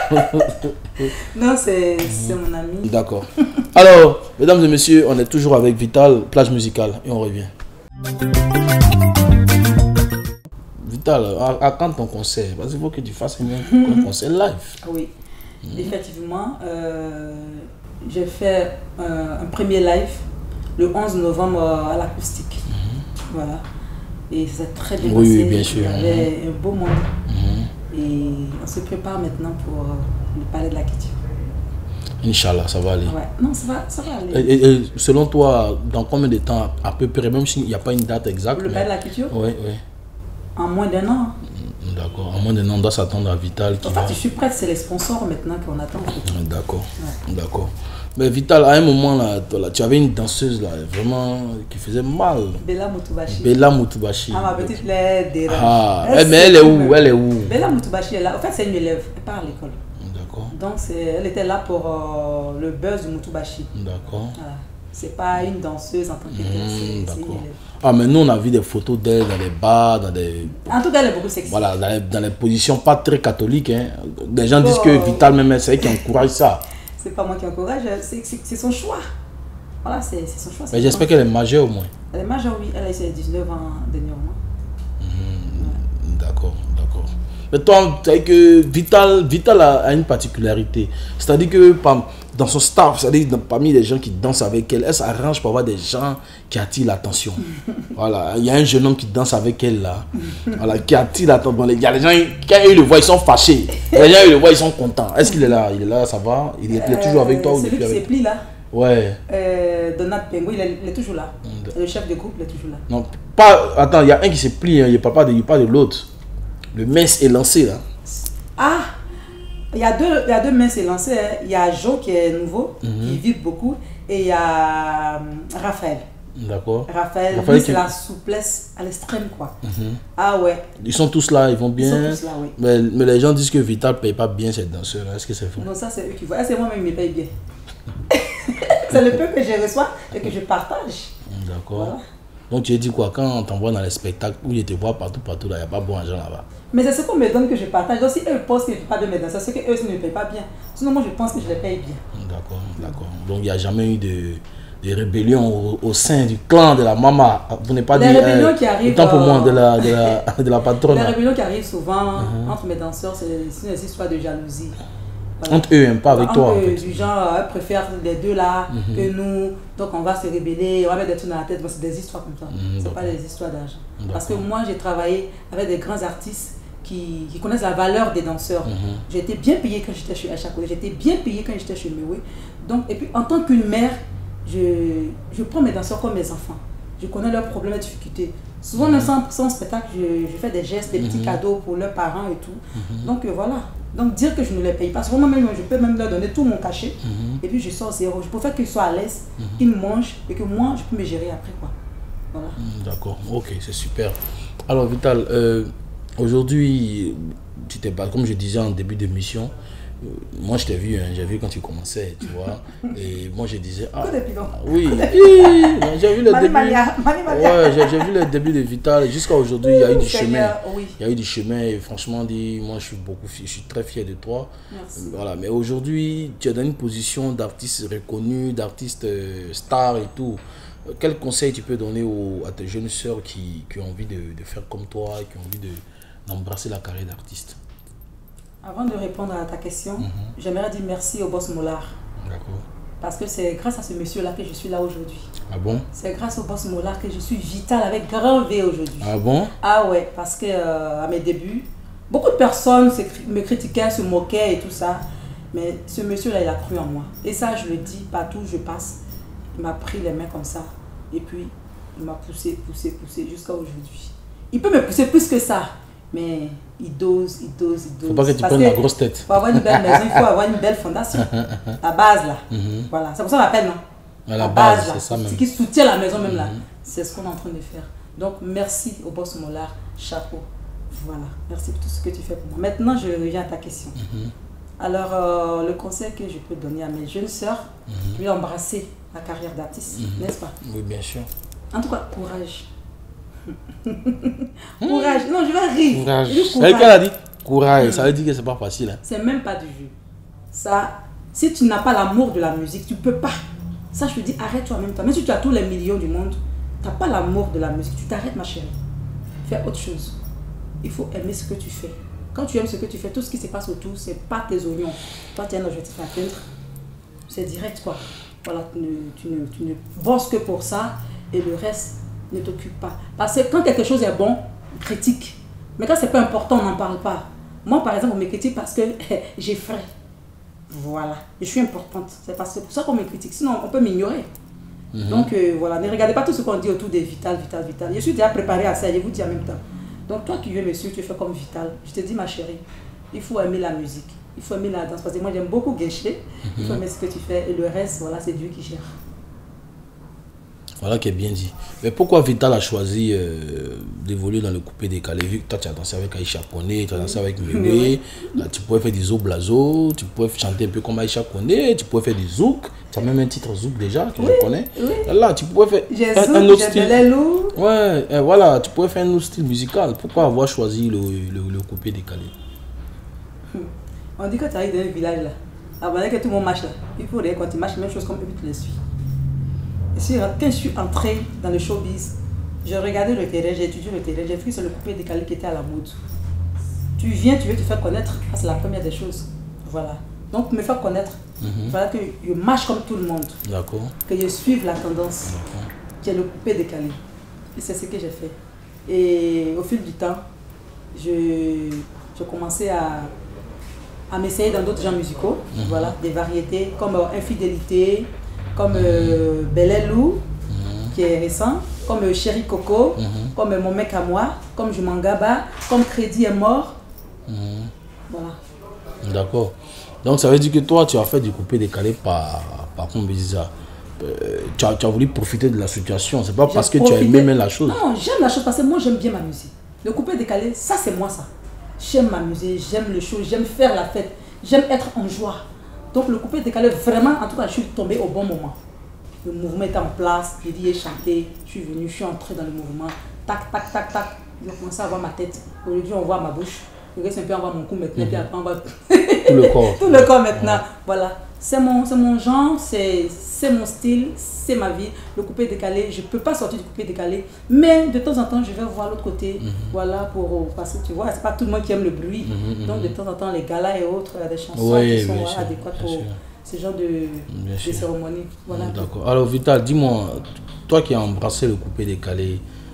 Non, c'est c'est mon ami. D'accord. Alors, mesdames et messieurs, on est toujours avec Vital, plage musicale, et on revient. Vital, à, à quand ton concert? Parce qu'il faut que tu fasses un, un concert live. Oui, effectivement, euh, j'ai fait euh, un premier live le onze novembre euh, à l'acoustique. Voilà. Et ça s'est très bien Oui, passé. oui, bien sûr. Il y avait un beau monde. Mhm. Et on se prépare maintenant pour euh, le palais de la culture. Inch'Allah, ça va aller. Ouais. Non, ça va, ça va aller. Et, et- et selon toi, dans combien de temps à peu près, même s'il n'y a pas une date exacte? Le mais- palais de la culture, Oui, oui. en moins d'un an. D'accord. À moins d'un an, on doit s'attendre à Vital qui En va. fait, je suis prête, c'est les sponsors maintenant qu'on attend. en fait. D'accord. Ouais. D'accord. Mais Vital, à un moment là, toi, là, tu avais une danseuse là, vraiment qui faisait mal. Bella Moutubashi. Bella Moutubashi. Ah, ma petite lèvre dérange. Ah, Elle eh, mais elle est sait où? même. Elle est où? Bella Moutubashi est là. En fait, c'est une élève. Elle part à l'école. D'accord. Donc, c'est- elle était là pour euh, le buzz du Moutubashi. D'accord. Voilà. C'est pas une danseuse en tant que telle, Mmh, c'est- c'est une d'accord. élève. Ah, mais nous, on a vu des photos d'elle dans les bars, dans des, En tout cas, elle est beaucoup sexy. voilà, dans les, dans les positions pas très catholiques. Hein. Des gens disent Oh. que Vital, même, c'est elle qui encourage ça. C'est pas moi qui encourage, c'est c'est- c'est son choix. Voilà, c'est c'est son choix. c'est Mais j'espère son- qu'elle est majeure au moins. Elle est majeure, oui. Elle a eu ses dix-neuf ans dernièrement. D'accord, d'accord. Mais toi, tu sais que Vital, Vital a, a une particularité. C'est-à-dire que par- dans son staff, c'est-à-dire dans- parmi les gens qui dansent avec elle, elle s'arrange pour avoir des gens qui attirent l'attention. Voilà, il y a un jeune homme qui danse avec elle là, voilà, qui attire l'attention. Il y a les gens, quand ils le voient, ils sont fâchés. Les gens, ils le voient, ils sont contents. Est-ce qu'il est là? Il est là, ça va? Il est, il est toujours avec toi ou Celui depuis qui s'est avec... pris là, Ouais. euh, Donald Pengo, il est, il est toujours là. Mm. Le chef de groupe, il est toujours là. Non, pas... Attends, il y a un qui s'est pris, hein, il ne parle pas de, il parle de l'autre. Le mince est lancé là. Ah, il y a deux, il y a deux mains s'élancées. Hein. Il y a Joe qui est nouveau, Mhm. qui vibre beaucoup, et il y a hum, Raphaël. D'accord. Raphaël, Raphaël lui, c'est qui- la souplesse à l'extrême, quoi. Mhm. Ah ouais, Ils sont tous là, ils vont ils bien. sont tous là, oui. Mais, mais les gens disent que Vital ne paye pas bien cette danseur. Est-ce que c'est vrai? Donc ça, c'est eux qui voient. Ah, c'est moi-même qui me paye bien. C'est le peu que je reçois et que je partage. D'accord. Voilà. Donc tu as dit quoi? Quand on t'envoie dans les spectacles où ils te voient partout, partout, là, il n'y a pas bon argent là-bas. Mais c'est ce qu'on me donne que je partage. Donc si eux pensent qu'ils ne payent pas bien mes danseurs, c'est qu'eux aussi ne me payent pas bien. Sinon, moi, je pense que je les paye bien. D'accord, d'accord. Donc il n'y a jamais eu de, de rébellion au, au sein du clan de la mama. Vous n'êtes pas Les dit... rébellions qui arrivent, Autant pour moi, euh, de la, de la, de la patronne. Les là. rébellions qui arrivent souvent Mhm. entre mes danseurs, c'est c'est une histoire de jalousie. Voilà. Entre eux, hein, pas avec Entre toi. En eux, fait. Du genre, eux préfèrent les deux là Mhm. que nous. Donc on va se rébeller, on va mettre des trucs dans la tête. Bon, c'est des histoires comme ça. Mhm, C'est d'accord. pas des histoires d'argent. Parce que D'accord. moi, j'ai travaillé avec des grands artistes qui, qui connaissent la valeur des danseurs. Mhm. J'ai été bien payée quand j'étais chez Aïcha Koné, j'étais bien payée quand j'étais chez Mewe. Donc, et puis en tant qu'une mère, je, je prends mes danseurs comme mes enfants. Je connais leurs problèmes et difficultés. Souvent, même sans, sans spectacle, je, je fais des gestes, des petits Mhm. cadeaux pour leurs parents et tout. Mhm. Donc euh, voilà. Donc dire que je ne les paye pas, souvent même je peux même leur donner tout mon cachet. Mhm. Et puis je sors zéro. Je préfère qu'ils soient à l'aise, Mhm. qu'ils mangent et que moi je peux me gérer après quoi. Voilà. Mm, d'accord, ok, c'est super. Alors Vital, euh, aujourd'hui, tu t'es pas, comme je disais en début d'émission, euh, moi je t'ai vu, hein, j'ai vu quand tu commençais, tu vois, et moi je disais, ah, Que des pilons. oui, oui, j'ai vu le Mani début, Mania, Mani Mania. ouais, j'ai j'ai vu le début de Vital, jusqu'à aujourd'hui, il y a eu du chemin, Seigneur, oui. il y a eu du chemin, et franchement, dit, moi je suis beaucoup, fi- je suis très fier de toi. Merci. Voilà, mais aujourd'hui, tu es dans une position d'artiste reconnu, d'artiste euh, star et tout. Euh, Quel conseil tu peux donner aux, à tes jeunes sœurs qui, qui ont envie de, de faire comme toi et qui ont envie de, d'embrasser la carrière d'artiste? Avant de répondre à ta question, Mhm. j'aimerais dire merci au boss Mollard. D'accord. Parce que c'est grâce à ce monsieur-là que je suis là aujourd'hui. Ah bon? C'est grâce au boss Mollard que je suis vitale avec grand V aujourd'hui. Ah bon? Ah ouais, parce que euh, à mes débuts, beaucoup de personnes se cri- me critiquaient, se moquaient et tout ça. Mais ce monsieur-là, il a cru en moi. Et ça, je le dis partout où je passe. Il m'a pris les mains comme ça. Et puis, il m'a poussé, poussé, poussé jusqu'à aujourd'hui. Il peut me pousser plus que ça. Mais il dose, il dose, il dose. Faut pas que tu Parce prennes la grosse tête. Pour avoir une belle maison, il faut avoir une belle fondation. La base, là. Mhm. Voilà. C'est pour ça qu'on l'appelle, non? À la base, là. c'est ça même. Ce qui soutient la maison même là. Mhm. C'est ce qu'on est en train de faire. Donc, merci au boss Mollard. Chapeau. Voilà. Merci pour tout ce que tu fais pour moi. Maintenant, je reviens à ta question. Mhm. Alors, euh, le conseil que je peux donner à mes jeunes sœurs, Mhm. lui embrasser la carrière d'artiste, Mhm. n'est-ce pas? Oui, bien sûr. En tout cas, courage. Courage. Non, je vais rire. Courage. Je dis C'est elle qu'elle a dit courage. Ça veut dire que c'est pas facile. Hein. C'est même pas du jeu. Ça, si tu n'as pas l'amour de la musique, tu peux pas. Ça, je te dis, arrête-toi en même temps. Même si tu as tous les millions du monde, tu n'as pas l'amour de la musique. Tu t'arrêtes, ma chérie. Fais autre chose. Il faut aimer ce que tu fais. Quand tu aimes ce que tu fais, tout ce qui se passe autour, c'est pas tes oignons. Toi, tu as un objectif à atteindre. C'est direct, quoi. Voilà, tu ne, tu, ne, tu ne bosses que pour ça et le reste ne t'occupe pas. Parce que quand quelque chose est bon, critique. Mais quand c'est pas important, on n'en parle pas. Moi, par exemple, on me critique parce que j'ai frais. Voilà. Et je suis importante. C'est parce que pour ça qu'on me critique. Sinon, on peut m'ignorer. Mm-hmm. Donc, euh, voilà. Ne regardez pas tout ce qu'on dit autour des Vital, Vital, Vital. Je suis déjà préparée à ça. Je vous dis en même temps. Donc, toi qui veux me suivre, tu fais comme Vital. Je te dis, ma chérie, il faut aimer la musique. Il faut aimer la danse. Parce que moi, j'aime beaucoup Guéchelé. Mm-hmm. Il faut aimer ce que tu fais. Et le reste, voilà, c'est Dieu qui gère. Voilà qui est bien dit. Mais pourquoi Vital a choisi euh, d'évoluer dans le coupé décalé? Vu que toi tu as dansé avec Aïcha Koné, tu as dansé avec Mewe, là tu pourrais faire des Zoblazo, tu pourrais chanter un peu comme Aïcha Koné, tu pourrais faire du zouk, tu as même un titre zouk déjà que oui, je connais. Oui. Là tu pourrais faire j'ai un, zouk, un autre style. Belelou. Ouais, et voilà, tu pourrais faire un autre style musical. Pourquoi avoir choisi le, le, le coupé décalé? On dit que tu arrives dans un village là, avant que tout le monde marche là, il faut dire quand tu marches, même chose comme eux, tu les suis. Et quand je suis entrée dans le showbiz, j'ai regardé le terrain, j'ai étudié le terrain, j'ai vu que c'est le coupé décalé qui était à la mode. Tu viens, tu veux te faire connaître, c'est la première des choses. Voilà. Donc, me faire connaître, il mm-hmm. fallait que je marche comme tout le monde. D'accord. Que je suive la tendance, qui est le coupé décalé. Et c'est ce que j'ai fait. Et au fil du temps, je, je commençais à, à m'essayer dans d'autres genres musicaux, mm-hmm. voilà, des variétés comme euh, Infidélité, comme euh, Belelou, mm-hmm. qui est récent, comme euh, Chéri Coco, mm-hmm. comme euh, Mon mec à moi, comme Je m'en gaba, comme Crédit est mort. Mm-hmm. Voilà. D'accord. Donc ça veut dire que toi, tu as fait du coupé décalé par, par comme ça. Euh, tu, as, tu as voulu profiter de la situation. C'est pas parce que profité. Tu as aimé même la chose. Non, j'aime la chose parce que moi j'aime bien ma musique. Le coupé décalé, ça c'est moi ça. J'aime ma musique, j'aime le show, j'aime faire la fête, j'aime être en joie. Donc le coupé décalé, vraiment, en tout cas, je suis tombée au bon moment. Le mouvement était en place, j'ai dit, chanté, je suis venue, je suis entrée dans le mouvement. Tac, tac, tac, tac. J'ai commencé à voir ma tête. Aujourd'hui, on voit ma bouche. Le reste, un peu, on voit mon cou maintenant, mmh. puis après, on voit tout le corps. Tout le corps maintenant. Ouais. Voilà. C'est mon, c'est mon genre, c'est mon style, c'est ma vie. Le coupé décalé, je ne peux pas sortir du coupé décalé. Mais de temps en temps, je vais voir l'autre côté. Mmh. Voilà, pour, parce que tu vois, ce n'est pas tout le monde qui aime le bruit. Mmh. Donc de temps en temps, les galas et autres, il y a des chansons oui, qui sont voilà, adéquates pour ce genre de, de cérémonie. Voilà. D'accord. Alors Vital, dis-moi, toi qui as embrassé le coupé décalé,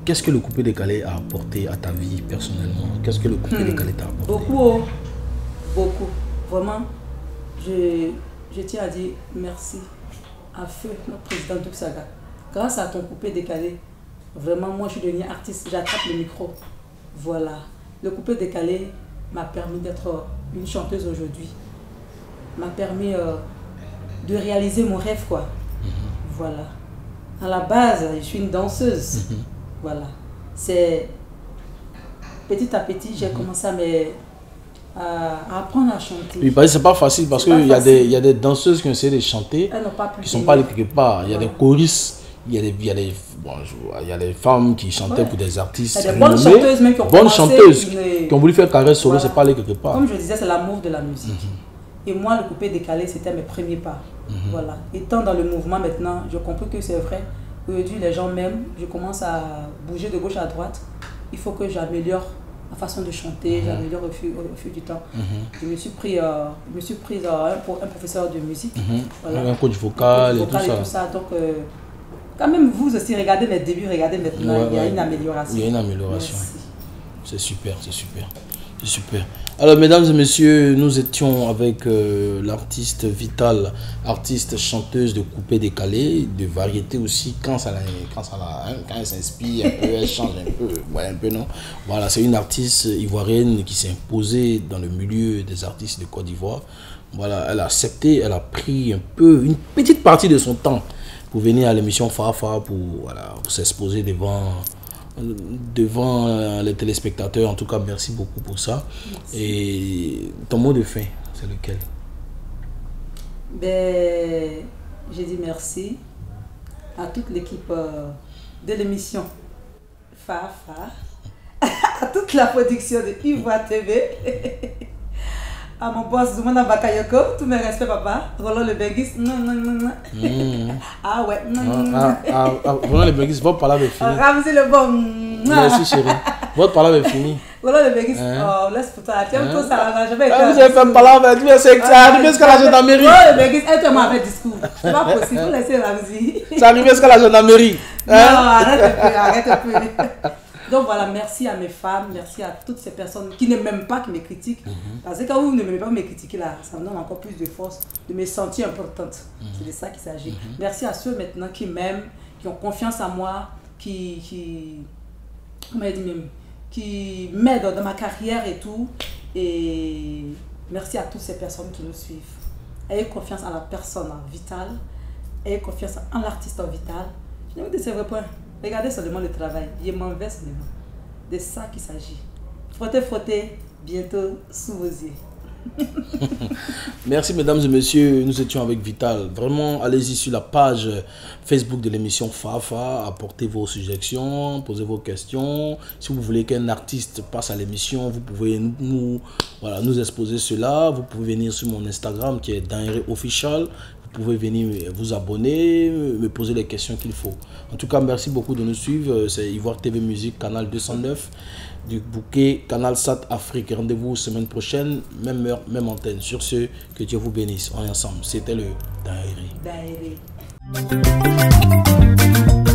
qu'est-ce que le coupé décalé a apporté à ta vie personnellement? Qu'est-ce que le coupé hmm. décalé t'a apporté? Beaucoup, beaucoup. Vraiment, je, je tiens à dire merci à feu notre président Duxaga. Grâce à ton coupé décalé, vraiment, moi, je suis devenue artiste, j'attrape le micro. Voilà. Le coupé décalé m'a permis d'être une chanteuse aujourd'hui. M'a permis euh, de réaliser mon rêve, quoi. Mm-hmm. Voilà. À la base, je suis une danseuse. Mm-hmm. Voilà. C'est petit à petit, j'ai mm-hmm. commencé à, me, à, à apprendre à chanter. Oui, parce que c'est pas facile parce qu'il y, y a des danseuses qui ont essayé de chanter, qui ne sont pas allées quelque part. Il y a voilà. des choristes, il y a des, il y a des, bon, il y a des femmes qui chantaient ouais. pour des artistes. Il y a des bonnes chanteuses même qui ont bonnes chanteuses qui, qui ont voulu faire carrière solo, voilà. c'est pas aller quelque part. Comme je disais, c'est l'amour de la musique. Mm-hmm. Et moi, le coupé décalé, c'était mes premiers pas. Mm-hmm. Voilà. Étant dans le mouvement maintenant, je comprends que c'est vrai. Aujourd'hui, les gens m'aiment. Je commence à bouger de gauche à droite. Il faut que j'améliore ma façon de chanter, mm-hmm. j'améliore au fil, au fil du temps. Mm-hmm. Je me suis pris, euh, je me suis pris euh, un, un professeur de musique. Mm-hmm. Voilà. Un coach vocal, un coach vocal et, tout et tout ça. Donc, euh, quand même, vous aussi, regardez mes débuts, regardez maintenant, ouais, il y a ouais. une amélioration. Il y a une amélioration. C'est super, c'est super. C'est super. Alors, mesdames et messieurs, nous étions avec euh, l'artiste Vital, artiste chanteuse de coupé décalé, de variété aussi, quand, ça la, quand, ça la, hein, quand elle s'inspire un peu, elle change un peu, ouais, un peu non. Voilà, c'est une artiste ivoirienne qui s'est imposée dans le milieu des artistes de Côte d'Ivoire. Voilà, elle a accepté, elle a pris un peu, une petite partie de son temps pour venir à l'émission Fafa, pour, voilà, pour s'exposer devant... devant les téléspectateurs. En tout cas, merci beaucoup pour ça. Merci. Et ton mot de fin, c'est lequel? Ben, j'ai dit merci à toute l'équipe euh, de l'émission Fafa, à toute la production de Ivoire T V, à mon boss Zoumana Bakayoko, tous mes respects papa, Roland Le Benguis, mmh. ah ouais, ah, ah, ah, Roland Le Benguis, votre parole est finie. Ramzi le bon. Merci chérie, votre parole est finie. Roland Le Benguis, oh laisse pour toi, tiens tout ça, je vais être. Vous avez fait parole, tu es c'est ça, arrive jusqu'à la gendarmerie. Roland Le Benguis, elle te m'a fait discours, c'est pas possible, vous laissez Ramzi. Ça arrive jusqu'à la gendarmerie. Non, arrête plus, arrête plus. Donc voilà, merci à mes femmes, merci à toutes ces personnes qui ne m'aiment pas, qui me critiquent. Mm-hmm. Parce que quand vous ne m'aimez pas, vous me critiquez là, ça me donne encore plus de force de me sentir importante. Mm-hmm. C'est de ça qu'il s'agit. Mm-hmm. Merci à ceux maintenant qui m'aiment, qui ont confiance en moi, qui, qui, même, qui m'aident dans ma carrière et tout. Et merci à toutes ces personnes qui nous suivent. Ayez confiance en la personne Vital, ayez confiance en l'artiste Vital. Je vais vous dire c'est vrai point. Regardez seulement le travail, je m'en vais seulement. De ça qu'il s'agit. Frottez, frottez, bientôt sous vos yeux. Merci mesdames et messieurs, nous étions avec Vital. Vraiment, allez-y sur la page Facebook de l'émission Fafa, apportez vos suggestions, posez vos questions. Si vous voulez qu'un artiste passe à l'émission, vous pouvez nous, nous, voilà, nous exposer cela. Vous pouvez venir sur mon Instagram qui est Dainré Official. Vous pouvez venir vous abonner, me poser les questions qu'il faut. En tout cas, merci beaucoup de nous suivre. C'est Ivoire T V Musique, canal deux cent neuf, du bouquet, canal Sat Afrique. Rendez-vous semaine prochaine, même heure, même antenne. Sur ce, que Dieu vous bénisse. On est ensemble. C'était le Dainré. Dainré.